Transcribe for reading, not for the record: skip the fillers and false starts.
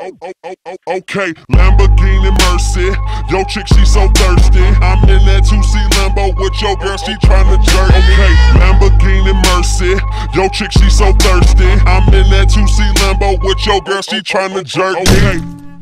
Okay, Lamborghini Mercy. Yo chick, she so thirsty. I'm in that 2C Lambo with your girl, she tryna jerk me. Okay, Lamborghini Mercy. Yo chick, she so thirsty. I'm in that 2C Lambo with your girl, she tryna jerk me.